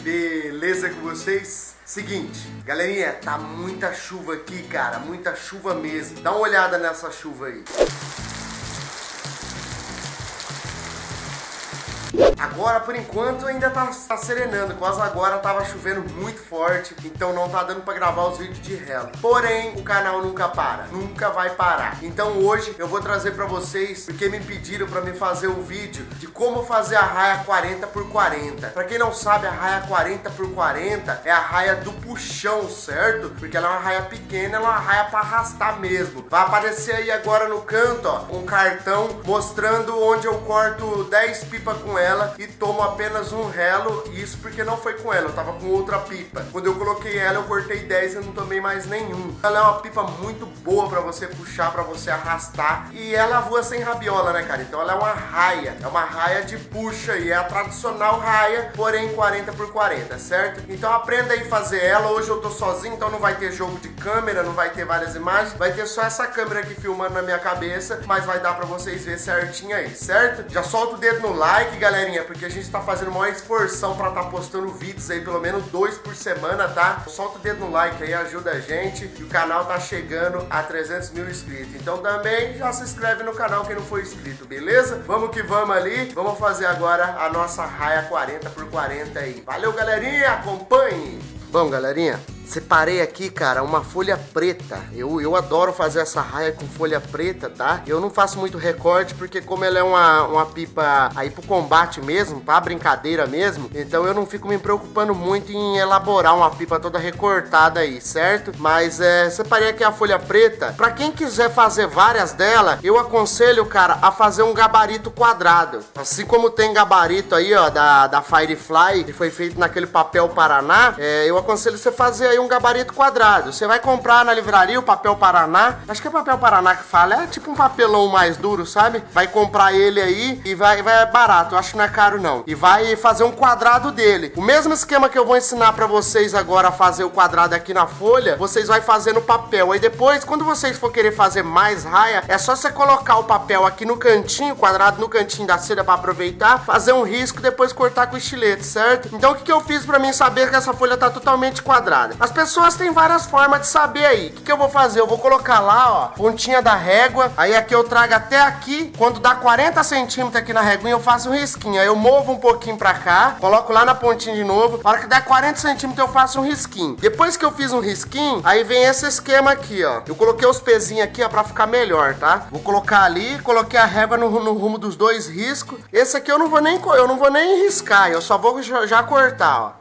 Beleza com vocês? Seguinte, galerinha, tá muita chuva aqui, cara, muita chuva mesmo. Dá uma olhada nessa chuva aí. Agora, por enquanto, ainda tá serenando. Quase agora tava chovendo muito forte, então não tá dando pra gravar os vídeos de relo. Porém, o canal nunca para, nunca vai parar. Então hoje eu vou trazer pra vocês, porque me pediram pra me fazer um vídeo de como fazer a raia 40x40. Pra quem não sabe, a raia 40x40 é a raia do puxão, certo? Porque ela é uma raia pequena, ela é uma raia pra arrastar mesmo. Vai aparecer aí agora no canto, ó, um cartão mostrando onde eu corto 10 pipas com ela e tomo apenas um relo. Isso porque não foi com ela, eu tava com outra pipa. Quando eu coloquei ela, eu cortei 10 e eu não tomei mais nenhum. Ela é uma pipa muito boa pra você puxar, pra você arrastar. E ela voa sem rabiola, né, cara? Então ela é uma raia de puxa e é a tradicional raia, porém 40x40, certo? Então aprenda aí a fazer ela. Hoje eu tô sozinho, então não vai ter jogo de câmera, não vai ter várias imagens. Vai ter só essa câmera aqui filmando na minha cabeça, mas vai dar pra vocês ver certinho aí, certo? Já solta o dedo no like, galerinha, porque a gente tá fazendo uma esforção pra tá postando vídeos aí, pelo menos 2 por semana, tá? Solta o dedo no like aí, ajuda a gente. E o canal tá chegando a 300 mil inscritos. Então também já se inscreve no canal quem não for inscrito, beleza? Vamos que vamos ali. Vamos fazer agora a nossa raia 40x40 aí. Valeu, galerinha, acompanhe! Bom, galerinha, separei aqui, cara, uma folha preta. Eu adoro fazer essa raia com folha preta, tá? Eu não faço muito recorte, porque como ela é uma pipa aí pro combate mesmo, pra brincadeira mesmo, então eu não fico me preocupando muito em elaborar uma pipa toda recortada aí, certo? Mas separei aqui a folha preta. Pra quem quiser fazer várias dela, eu aconselho, cara, a fazer um gabarito quadrado. Assim como tem gabarito aí, ó, da Firefly, que foi feito naquele papel Paraná, eu aconselho você fazer aí um gabarito quadrado. Você vai comprar na livraria o papel Paraná, acho que é papel Paraná que fala, é tipo um papelão mais duro, sabe? Vai comprar ele aí e vai barato, eu acho que não é caro não. E vai fazer um quadrado dele. O mesmo esquema que eu vou ensinar pra vocês agora a fazer o quadrado aqui na folha, vocês vai fazer no papel. Aí depois, quando vocês for querer fazer mais raia, é só você colocar o papel aqui no cantinho, quadrado no cantinho da seda pra aproveitar, fazer um risco e depois cortar com o estilete, certo? Então o que eu fiz pra mim saber que essa folha tá totalmente quadrada? As pessoas têm várias formas de saber aí. O que eu vou fazer? Eu vou colocar lá, ó, pontinha da régua. Aí aqui eu trago até aqui. Quando dá 40 centímetros aqui na réguinha, eu faço um risquinho. Aí eu movo um pouquinho pra cá, coloco lá na pontinha de novo. Na hora que der 40 centímetros, eu faço um risquinho. Depois que eu fiz um risquinho, aí vem esse esquema aqui, ó. Eu coloquei os pezinhos aqui, ó, pra ficar melhor, tá? Vou colocar ali, coloquei a régua no rumo dos dois riscos. Esse aqui eu não vou nem riscar, eu só vou já cortar, ó.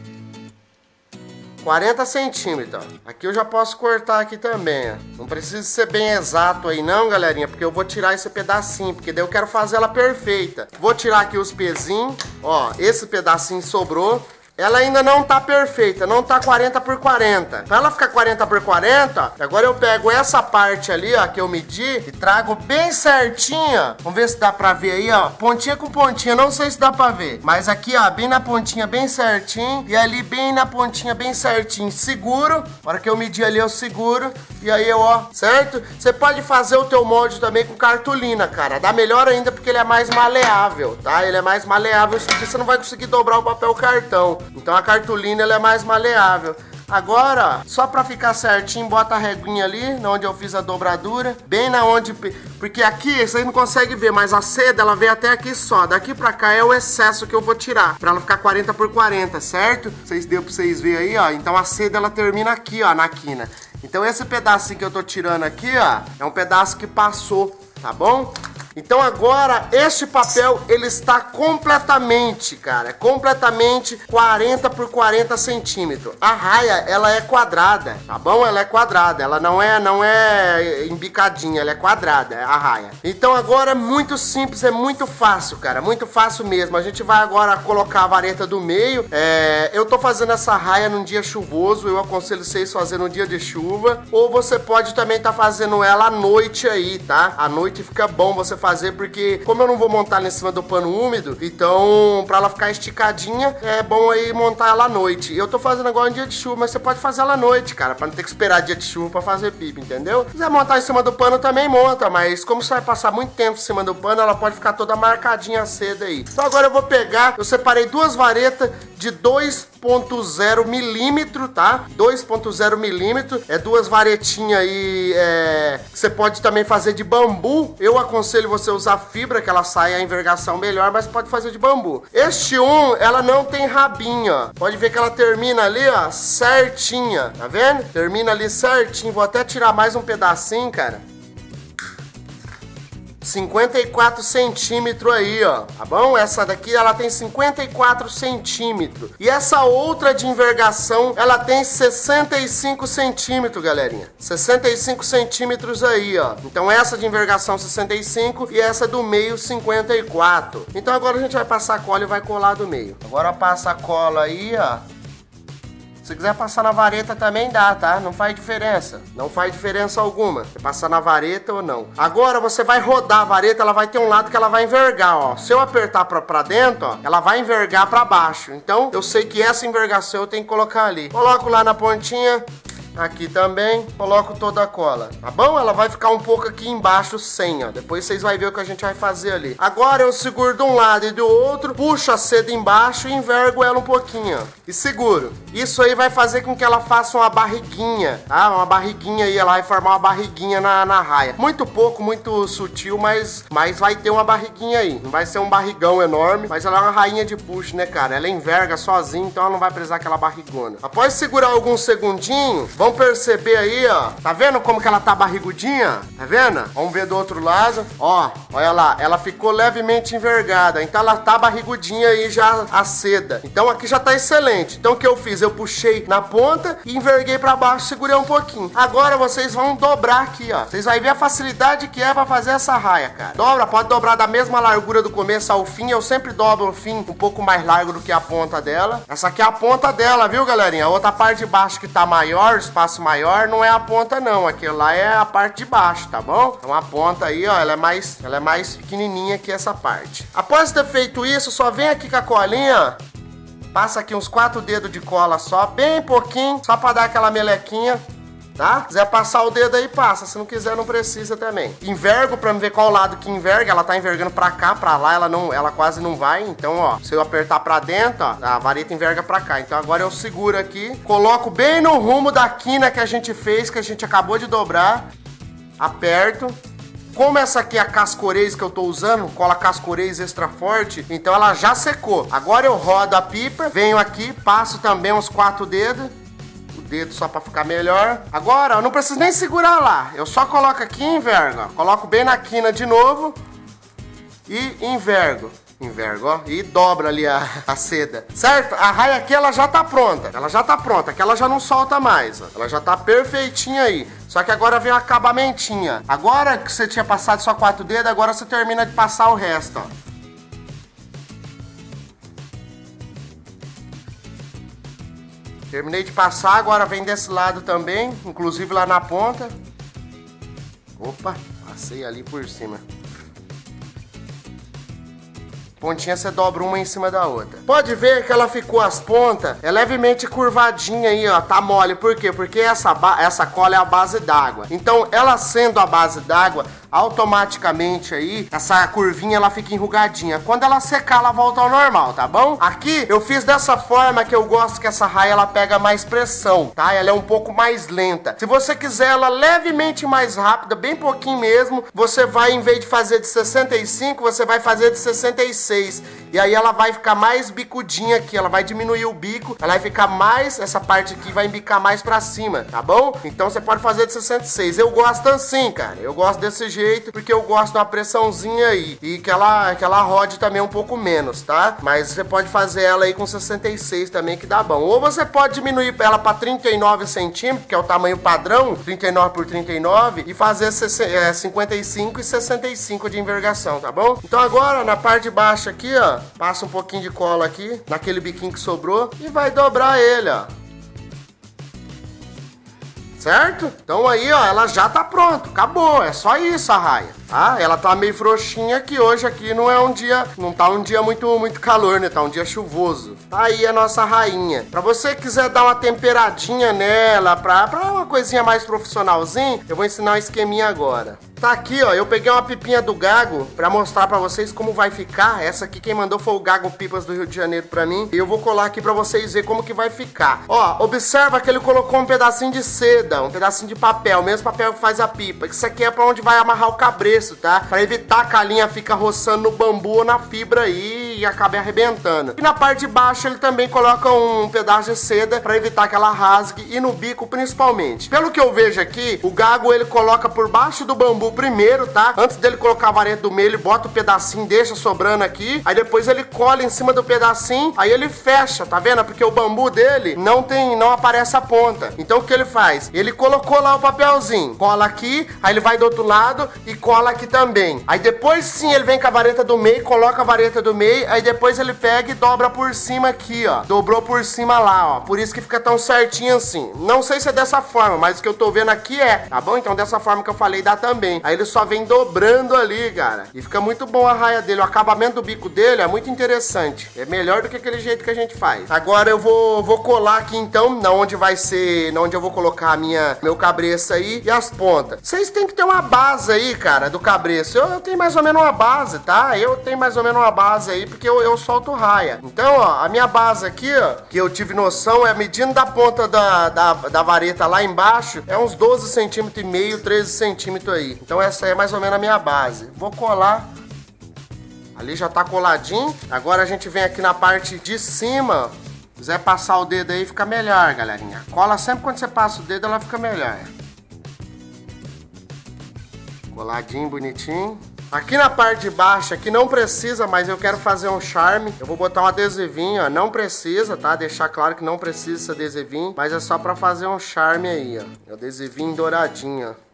40 centímetros, ó. Aqui eu já posso cortar aqui também, ó. Não precisa ser bem exato aí não, galerinha, porque eu vou tirar esse pedacinho, porque daí eu quero fazer ela perfeita. Vou tirar aqui os pezinhos, ó, esse pedacinho sobrou. Ela ainda não tá perfeita, não tá 40x40. Pra ela ficar 40x40, agora eu pego essa parte ali, ó, que eu medi e trago bem certinha. Vamos ver se dá pra ver aí, ó. Pontinha com pontinha, não sei se dá pra ver. Mas aqui, ó, bem na pontinha, bem certinho. E ali bem na pontinha, bem certinho. Seguro. Na hora que eu medir ali, eu seguro. E aí eu, ó, certo? Você pode fazer o teu molde também com cartolina, cara. Dá melhor ainda porque ele é mais maleável, tá? Ele é mais maleável, porque você não vai conseguir dobrar o papel cartão. Então a cartolina ela é mais maleável. Agora, só pra ficar certinho, bota a reguinha ali, onde eu fiz a dobradura. Bem na onde... Porque aqui, vocês não conseguem ver, mas a seda, ela veio até aqui só. Daqui pra cá é o excesso que eu vou tirar, pra ela ficar 40x40, certo? Deu pra vocês verem aí, ó. Então a seda, ela termina aqui, ó, na quina. Então esse pedacinho que eu tô tirando aqui, ó, é um pedaço que passou, tá bom? Então agora, este papel, ele está completamente, cara, completamente 40x40 centímetros. A raia, ela é quadrada, tá bom? Ela é quadrada, ela não é embicadinha, ela é quadrada, a raia. Então agora é muito simples, é muito fácil, cara, muito fácil mesmo. A gente vai agora colocar a vareta do meio. Eu tô fazendo essa raia num dia chuvoso, eu aconselho vocês fazerem no dia de chuva. Ou você pode também estar fazendo ela à noite aí, tá? À noite fica bom você fazer fazer, porque como eu não vou montar ela em cima do pano úmido, então pra ela ficar esticadinha, é bom aí montar ela à noite. Eu tô fazendo agora em dia de chuva, mas você pode fazer ela à noite, cara, pra não ter que esperar dia de chuva pra fazer pipa, entendeu? Se quiser montar em cima do pano, também monta, mas como você vai passar muito tempo em cima do pano, ela pode ficar toda marcadinha a seda aí. Então agora eu vou pegar, eu separei duas varetas de 2.0 milímetro, tá? 2.0 milímetro, é duas varetinhas aí, você pode também fazer de bambu. Eu aconselho você usar fibra, que ela sai a envergação melhor, mas pode fazer de bambu. Este ela não tem rabinho, ó. Pode ver que ela termina ali, ó, certinha, tá vendo? Termina ali certinho, vou até tirar mais um pedacinho, cara. 54 centímetros aí, ó, tá bom? Essa daqui, ela tem 54 centímetros. E essa outra de envergação, ela tem 65 centímetros, galerinha. 65 centímetros aí, ó. Então essa de envergação 65 e essa do meio 54. Então agora a gente vai passar a cola e vai colar do meio. Agora passa a cola aí, ó. Se quiser passar na vareta também dá, tá? Não faz diferença. Não faz diferença alguma. Você passar na vareta ou não. Agora você vai rodar a vareta, ela vai ter um lado que ela vai envergar, ó. Se eu apertar pra dentro, ó, ela vai envergar pra baixo. Então, eu sei que essa envergação eu tenho que colocar ali. Coloco lá na pontinha. Aqui também, coloco toda a cola, tá bom? Ela vai ficar um pouco aqui embaixo sem, ó. Depois vocês vão ver o que a gente vai fazer ali. Agora eu seguro de um lado e do outro, puxo a seda embaixo e envergo ela um pouquinho, ó. E seguro. Isso aí vai fazer com que ela faça uma barriguinha, tá? Uma barriguinha aí, ela vai formar uma barriguinha na raia. Muito pouco, muito sutil, mas vai ter uma barriguinha aí. Não vai ser um barrigão enorme, mas ela é uma rainha de puxo, né, cara? Ela enverga sozinha, então ela não vai precisar aquela barrigona. Após segurar alguns segundinhos, vamos perceber aí, ó. Tá vendo como que ela tá barrigudinha? Tá vendo? Vamos ver do outro lado. Ó, olha lá. Ela ficou levemente envergada. Então ela tá barrigudinha aí já a seda. Então aqui já tá excelente. Então o que eu fiz? Eu puxei na ponta e enverguei pra baixo, segurei um pouquinho. Agora vocês vão dobrar aqui, ó. Vocês vão ver a facilidade que é pra fazer essa raia, cara. Dobra, pode dobrar da mesma largura do começo ao fim. Eu sempre dobro o fim um pouco mais largo do que a ponta dela. Essa aqui é a ponta dela, viu, galerinha? A outra parte de baixo que tá maior, espaço maior, não é a ponta não, aquilo lá é a parte de baixo, tá bom? Então a ponta aí, ó, ela é mais pequenininha que essa parte. Após ter feito isso, só vem aqui com a colinha, passa aqui uns 4 dedos de cola só, bem pouquinho, só pra dar aquela melequinha, tá? Se quiser passar o dedo aí, passa, se não quiser não precisa também. Envergo pra ver qual lado que enverga, ela tá envergando pra cá, pra lá, ela quase não vai, então ó, se eu apertar pra dentro, ó, a vareta enverga pra cá. Então agora eu seguro aqui, coloco bem no rumo da quina que a gente fez, que a gente acabou de dobrar, aperto. Como essa aqui é a cascorês que eu tô usando, cola cascorês extra forte, então ela já secou. Agora eu rodo a pipa, venho aqui, passo também uns 4 dedos, dedo só pra ficar melhor. Agora, eu não preciso nem segurar lá. Eu só coloco aqui e envergo, ó. Coloco bem na quina de novo e envergo. Envergo, ó. E dobra ali a seda. Certo? A raia aqui, ela já tá pronta. Ela já tá pronta. Aqui ela já não solta mais, ó. Ela já tá perfeitinha aí. Só que agora vem o acabamentinha. Agora que você tinha passado só 4 dedos, agora você termina de passar o resto, ó. Terminei de passar, agora vem desse lado também, inclusive lá na ponta. Opa, passei ali por cima. Pontinha você dobra uma em cima da outra. Pode ver que ela ficou as pontas, é levemente curvadinha aí, ó, tá mole. Por quê? Porque essa cola é a base d'água. Então, ela sendo a base d'água, automaticamente aí, essa curvinha ela fica enrugadinha. Quando ela secar, ela volta ao normal, tá bom? Aqui, eu fiz dessa forma que eu gosto que essa raia, ela pega mais pressão, tá? Ela é um pouco mais lenta. Se você quiser ela levemente mais rápida, bem pouquinho mesmo, você vai, em vez de fazer de 65, você vai fazer de 66. E aí ela vai ficar mais bicudinha aqui, ela vai diminuir o bico, ela vai ficar mais, essa parte aqui vai embicar mais pra cima, tá bom? Então você pode fazer de 66. Eu gosto assim, cara, eu gosto desse jeito, porque eu gosto de uma pressãozinha aí, e que ela rode também um pouco menos, tá? Mas você pode fazer ela aí com 66 também, que dá bom. Ou você pode diminuir ela pra 39 centímetros, que é o tamanho padrão, 39 por 39, e fazer 55 e 65 de envergação, tá bom? Então agora, na parte de baixo aqui, ó, passa um pouquinho de cola aqui, naquele biquinho que sobrou, e vai dobrar ele, ó. certo? Então aí, ó, ela já tá pronta, acabou, é só isso a raia, tá? Ela tá meio frouxinha aqui hoje, aqui não é um dia, não tá um dia muito calor, né? Tá um dia chuvoso. Tá aí a nossa rainha. Pra você que quiser dar uma temperadinha nela, pra uma coisinha mais profissionalzinha, eu vou ensinar um esqueminha agora. Tá aqui, ó, eu peguei uma pipinha do Gago pra mostrar pra vocês como vai ficar. Essa aqui quem mandou foi o Gago Pipas do Rio de Janeiro pra mim. E eu vou colar aqui pra vocês verem como que vai ficar. Ó, observa que ele colocou um pedacinho de seda, um pedacinho de papel, o mesmo papel que faz a pipa. Isso aqui é pra onde vai amarrar o cabresto, tá? Pra evitar que a linha fica roçando no bambu ou na fibra aí e acabe arrebentando. E na parte de baixo ele também coloca um pedaço de seda pra evitar que ela rasgue e no bico principalmente. Pelo que eu vejo aqui, o Gago ele coloca por baixo do bambu primeiro, tá? Antes dele colocar a vareta do meio, ele bota o pedacinho, deixa sobrando aqui. Aí depois ele cola em cima do pedacinho, aí ele fecha, tá vendo? Porque o bambu dele não aparece a ponta. Então o que ele faz? Ele colocou lá o papelzinho, cola aqui, aí ele vai do outro lado e cola aqui também. Aí depois sim ele vem com a vareta do meio, coloca a vareta do meio, aí depois ele pega e dobra por cima aqui, ó. Dobrou por cima lá, ó. Por isso que fica tão certinho assim. Não sei se é dessa forma, mas o que eu tô vendo aqui é, tá bom? Então dessa forma que eu falei dá também. Aí ele só vem dobrando ali, cara. E fica muito bom a raia dele. O acabamento do bico dele é muito interessante. É melhor do que aquele jeito que a gente faz. Agora eu vou colar aqui então, na onde vai ser, na onde eu vou colocar meu cabresto aí e as pontas. Vocês têm que ter uma base aí, cara, do cabresto. Eu tenho mais ou menos uma base, tá? Eu tenho mais ou menos uma base aí, porque eu solto raia. Então, ó, a minha base aqui, ó, que eu tive noção, é medindo da ponta da vareta lá embaixo, é uns 12 centímetros e meio, 13 centímetros aí. Então essa aí é mais ou menos a minha base. Vou colar. Ali já tá coladinho. Agora a gente vem aqui na parte de cima. Se quiser passar o dedo aí, fica melhor, galerinha. Cola sempre quando você passa o dedo, ela fica melhor. Coladinho, bonitinho. Aqui na parte de baixo, aqui não precisa, mas eu quero fazer um charme. Eu vou botar um adesivinho, ó. Não precisa, tá? Deixar claro que não precisa esse adesivinho. Mas é só pra fazer um charme aí, ó. Adesivinho douradinho, ó.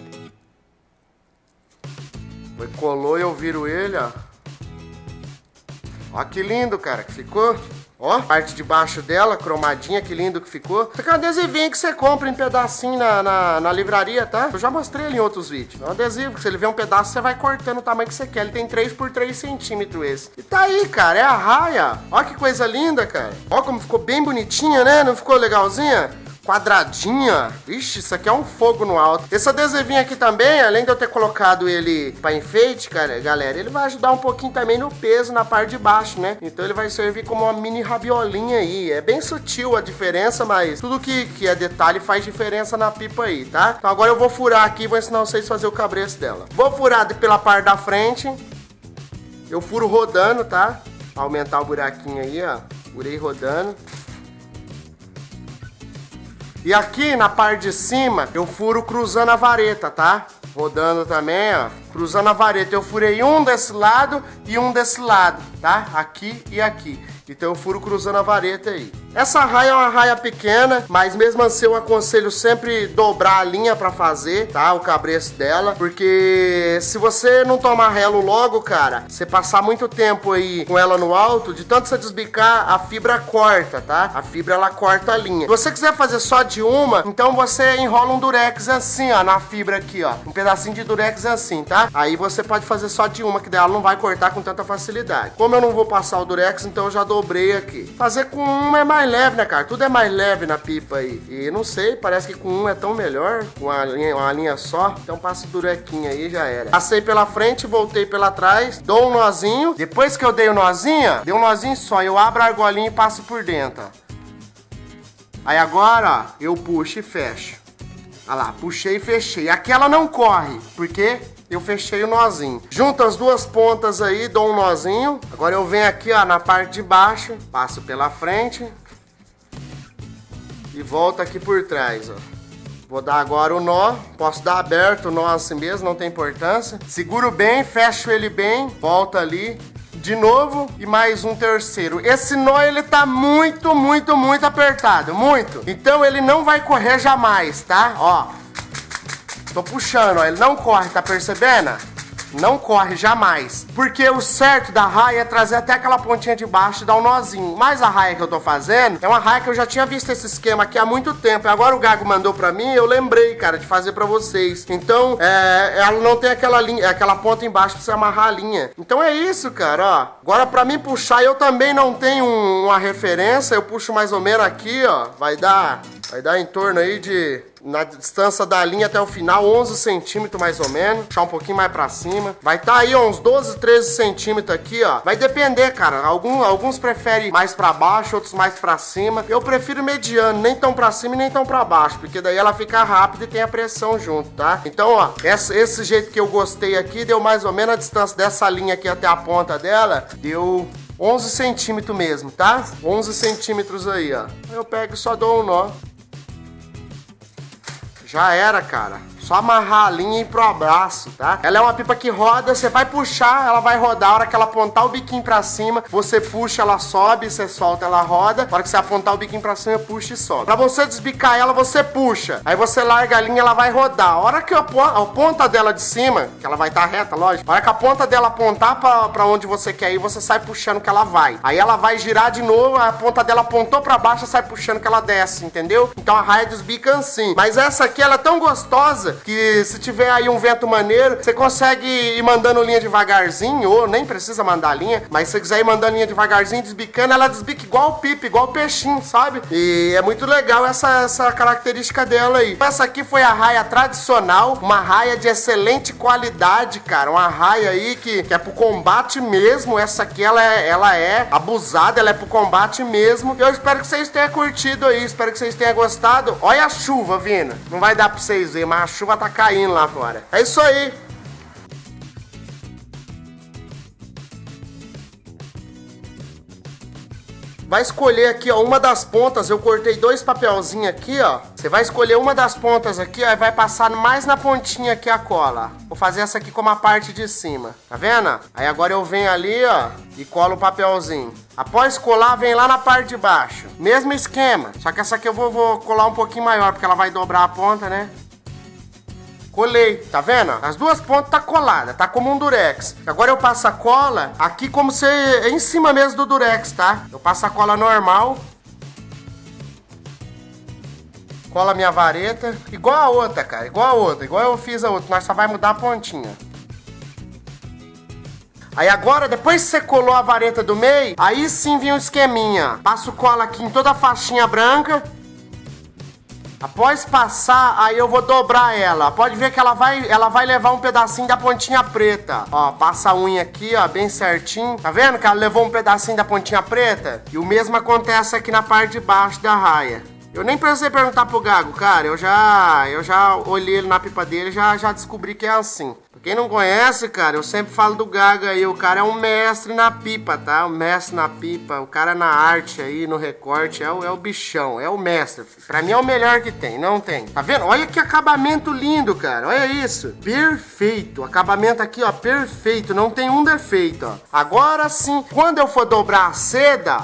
Colou e eu viro ele, ó. Ó que lindo, cara, que ficou. Ó, parte de baixo dela, cromadinha, que lindo que ficou. Isso aqui é um adesivinho que você compra em pedacinho na livraria, tá? Eu já mostrei ele em outros vídeos. É um adesivo que se ele vê um pedaço, você vai cortando o tamanho que você quer. Ele tem 3 por 3 centímetros esse. E tá aí, cara, é a raia. Ó que coisa linda, cara. Ó como ficou bem bonitinha, né? Não ficou legalzinha? Quadradinha. Ixi, isso aqui é um fogo no alto. Esse adesivinho aqui também, além de eu ter colocado ele pra enfeite, cara, galera, ele vai ajudar um pouquinho também no peso na parte de baixo, né? Então ele vai servir como uma mini rabiolinha aí. É bem sutil a diferença, mas tudo que é detalhe faz diferença na pipa aí, tá? Então agora eu vou furar aqui e vou ensinar vocês a fazer o cabresto dela. Vou furar pela parte da frente. Eu furo rodando, tá? Pra aumentar o buraquinho aí, ó. Furei rodando. E aqui na parte de cima, eu furo cruzando a vareta, tá? Rodando também, ó. Cruzando a vareta. Eu furei um desse lado e um desse lado, tá? Aqui e aqui. Então eu furo cruzando a vareta aí. Essa raia é uma raia pequena, mas mesmo assim eu aconselho sempre dobrar a linha pra fazer, tá? O cabresto dela, porque se você não tomar relo logo, cara, você passar muito tempo aí com ela no alto, de tanto você desbicar, a fibra corta, tá? A fibra, ela corta a linha. Se você quiser fazer só de uma, então você enrola um durex assim, ó, na fibra aqui, ó. Um pedacinho de durex assim, tá? Aí você pode fazer só de uma, que daí ela não vai cortar com tanta facilidade. Como eu não vou passar o durex, então eu já dobrei aqui. Fazer com uma é mais leve, né, cara? Tudo é mais leve na pipa aí. E não sei, parece que com um é tão melhor, com uma linha só. Então passa o durequinho aí e já era. Passei pela frente, voltei pela trás, dou um nozinho. Depois que eu dei o nozinho, dei um nozinho só, eu abro a argolinha e passo por dentro, ó. Aí agora, ó, eu puxo e fecho. Olha lá, puxei e fechei. Aqui ela não corre, porque eu fechei o nozinho. Junto as duas pontas aí, dou um nozinho. Agora eu venho aqui, ó, na parte de baixo, passo pela frente e volto aqui por trás, ó. Vou dar agora o nó. Posso dar aberto o nó assim mesmo, não tem importância. Seguro bem, fecho ele bem, volta ali de novo e mais um terceiro. Esse nó, ele tá muito apertado, muito. Então ele não vai correr jamais, tá? Ó, tô puxando, ó, ele não corre, tá percebendo? Não corre, jamais. Porque o certo da raia é trazer até aquela pontinha de baixo e dar um nozinho. Mas a raia que eu tô fazendo é uma raia que eu já tinha visto esse esquema aqui há muito tempo. E agora o Gago mandou pra mim, eu lembrei, cara, de fazer pra vocês. Então, ela não tem aquela linha, aquela ponta embaixo pra você amarrar a linha. Então é isso, cara, ó. Agora pra mim puxar, eu também não tenho uma referência. Eu puxo mais ou menos aqui, ó. Vai dar em torno aí de... Na distância da linha até o final, 11 centímetros mais ou menos. Puxar um pouquinho mais pra cima. Vai estar aí uns 12, 13 centímetros aqui, ó. Vai depender, cara. Alguns preferem mais pra baixo, outros mais pra cima. Eu prefiro mediano, nem tão pra cima e nem tão pra baixo. Porque daí ela fica rápida e tem a pressão junto, tá? Então, ó, esse jeito que eu gostei aqui, deu mais ou menos a distância dessa linha aqui até a ponta dela. Deu 11 centímetros mesmo, tá? 11 centímetros aí, ó. Eu pego e só dou um nó. Já era, cara. Só amarrar a linha e ir pro abraço, tá? Ela é uma pipa que roda, você vai puxar, ela vai rodar. A hora que ela apontar o biquinho pra cima, você puxa, ela sobe, você solta, ela roda. A hora que você apontar o biquinho pra cima, puxa e sobe. Pra você desbicar ela, você puxa. Aí você larga a linha, ela vai rodar. A hora que a ponta dela de cima, que ela vai estar reta, lógico. A hora que a ponta dela apontar pra onde você quer ir, você sai puxando que ela vai. Aí ela vai girar de novo, a ponta dela apontou pra baixo, sai puxando que ela desce, entendeu? Então a raia desbica assim. Mas essa aqui, ela é tão gostosa que se tiver aí um vento maneiro, você consegue ir mandando linha devagarzinho, ou nem precisa mandar linha, mas se você quiser ir mandando linha devagarzinho, desbicando, ela desbica igual o pipa, igual o peixinho, sabe? E é muito legal essa característica dela aí. Essa aqui foi a raia tradicional, uma raia de excelente qualidade, cara, uma raia aí que é pro combate mesmo. Essa aqui, ela é abusada, ela é pro combate mesmo. Eu espero que vocês tenham curtido aí, espero que vocês tenham gostado. Olha a chuva vindo, não vai dar pra vocês verem, mas a chuva tá caindo lá fora. É isso aí. Vai escolher aqui, ó, uma das pontas. Eu cortei 2 papelzinhos aqui, ó. Você vai escolher uma das pontas aqui, ó, e vai passar mais na pontinha aqui a cola. Vou fazer essa aqui como a parte de cima. Tá vendo? Aí agora eu venho ali, ó, e colo o papelzinho. Após colar, vem lá na parte de baixo. Mesmo esquema. Só que essa aqui eu vou colar um pouquinho maior, porque ela vai dobrar a ponta, né? Colei, tá vendo? As duas pontas tá colada, tá como um durex. Agora eu passo a cola aqui como se é em cima mesmo do durex, tá? Eu passo a cola normal. Cola a minha vareta. Igual a outra, cara, igual a outra. Igual eu fiz a outra, mas só vai mudar a pontinha. Aí agora, depois que você colou a vareta do meio, aí sim vem um esqueminha. Passo cola aqui em toda a faixinha branca. Após passar, aí eu vou dobrar ela. Pode ver que ela vai levar um pedacinho da pontinha preta. Ó, passa a unha aqui, ó, bem certinho. Tá vendo que ela levou um pedacinho da pontinha preta? E o mesmo acontece aqui na parte de baixo da raia. Eu nem precisei perguntar pro Gago, cara. Eu já olhei ele na pipa dele e já descobri que é assim. Quem não conhece, cara, eu sempre falo do Gago aí. O cara é um mestre na pipa, tá? O mestre na pipa, o cara na arte aí, no recorte, é o bichão, é o mestre. Pra mim é o melhor que tem, não tem. Tá vendo? Olha que acabamento lindo, cara. Olha isso. Perfeito. O acabamento aqui, ó, perfeito. Não tem um defeito, ó. Agora sim, quando eu for dobrar a seda...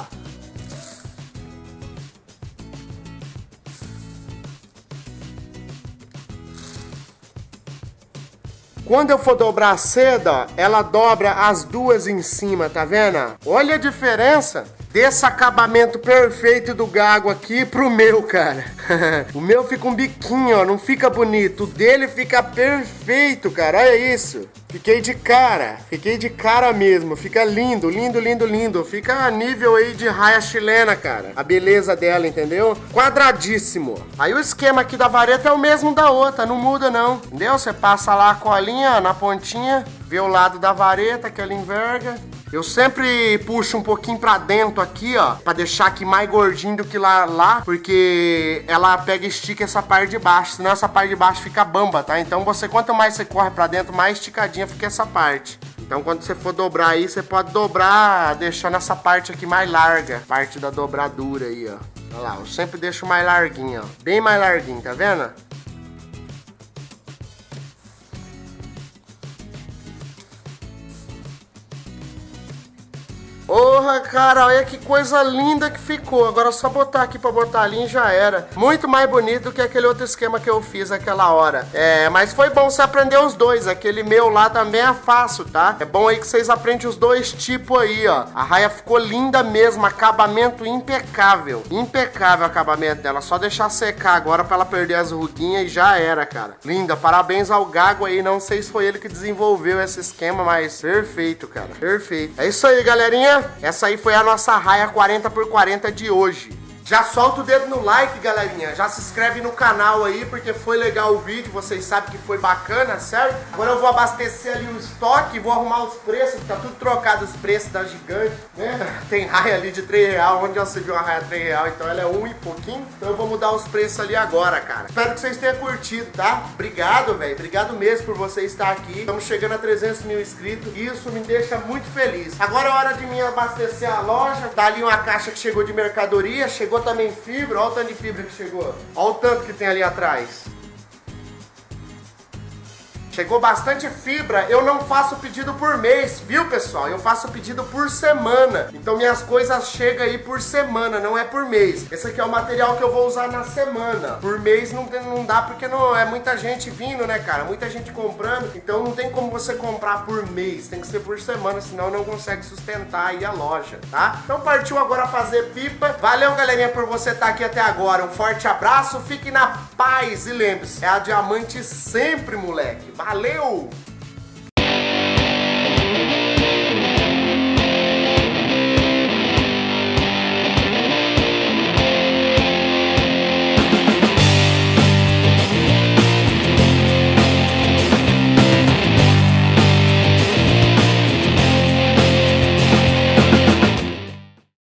Quando eu for dobrar a seda, ela dobra as duas em cima, tá vendo? Olha a diferença desse acabamento perfeito do Gago aqui pro meu, cara. O meu fica um biquinho, ó, não fica bonito. O dele fica perfeito, cara, olha isso. Fiquei de cara mesmo. Fica lindo, lindo, lindo, lindo. Fica a nível aí de raia chilena, cara. A beleza dela, entendeu? Quadradíssimo. Aí o esquema aqui da vareta é o mesmo da outra, não muda não, entendeu? Você passa lá a colinha, ó, na pontinha, vê o lado da vareta que ela enverga. Eu sempre puxo um pouquinho pra dentro aqui, ó, pra deixar aqui mais gordinho do que lá, porque ela pega e estica essa parte de baixo, senão essa parte de baixo fica bamba, tá? Então quanto mais você corre pra dentro, mais esticadinha fica essa parte. Então quando você for dobrar aí, você pode dobrar deixando essa parte aqui mais larga, parte da dobradura aí, ó. Olha lá, eu sempre deixo mais larguinho, ó, bem mais larguinho, tá vendo? Porra, cara, olha que coisa linda que ficou. Agora é só botar aqui pra botar ali e já era. Muito mais bonito do que aquele outro esquema que eu fiz aquela hora. Mas foi bom você aprender os dois. Aquele meu lá também é fácil, tá? É bom aí que vocês aprendem os dois tipos aí, ó. A raia ficou linda mesmo, acabamento impecável. Impecável o acabamento dela. Só deixar secar agora pra ela perder as ruguinhas e já era, cara. Linda, parabéns ao Gago aí. Não sei se foi ele que desenvolveu esse esquema, mas perfeito, cara. Perfeito. É isso aí, galerinha. Essa aí foi a nossa raia 40x40 de hoje. Já solta o dedo no like, galerinha. Já se inscreve no canal aí, porque foi legal o vídeo. Vocês sabem que foi bacana, certo? Agora eu vou abastecer ali o estoque, vou arrumar os preços. Tá tudo trocado os preços da gigante, né? Tem raia ali de R$3. Onde você viu uma raia de R$3? Então ela é 1 e pouquinho. Então eu vou mudar os preços ali agora, cara. Espero que vocês tenham curtido, tá? Obrigado, velho. Obrigado mesmo por você estar aqui. Estamos chegando a 300 mil inscritos. Isso me deixa muito feliz. Agora é hora de mim abastecer a loja. Tá ali uma caixa que chegou de mercadoria. Chegou também fibra, olha o tanto de fibra que chegou. Olha o tanto que tem ali atrás. Chegou bastante fibra. Eu não faço pedido por mês, viu, pessoal? Eu faço pedido por semana. Então minhas coisas chegam aí por semana, não é por mês. Esse aqui é o material que eu vou usar na semana. Por mês não dá, porque não é muita gente vindo, né, cara? Muita gente comprando. Então não tem como você comprar por mês. Tem que ser por semana, senão não consegue sustentar aí a loja, tá? Então partiu agora fazer pipa. Valeu, galerinha, por você estar aqui até agora. Um forte abraço, fique na paz e lembre-se, é a diamante sempre, moleque. Valeu!